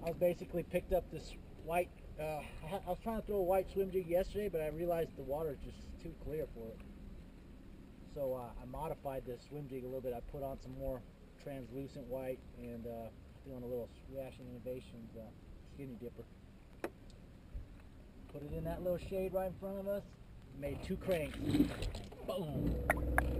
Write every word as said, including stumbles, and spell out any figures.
I basically picked up this white, uh, I, I was trying to throw a white swim jig yesterday, but I realized the water is just too clear for it. So uh, I modified this swim jig a little bit. I put on some more translucent white and uh, doing a little Reaction Innovations uh, skinny dipper. Put it in that little shade right in front of us. Made two cranks. Boom!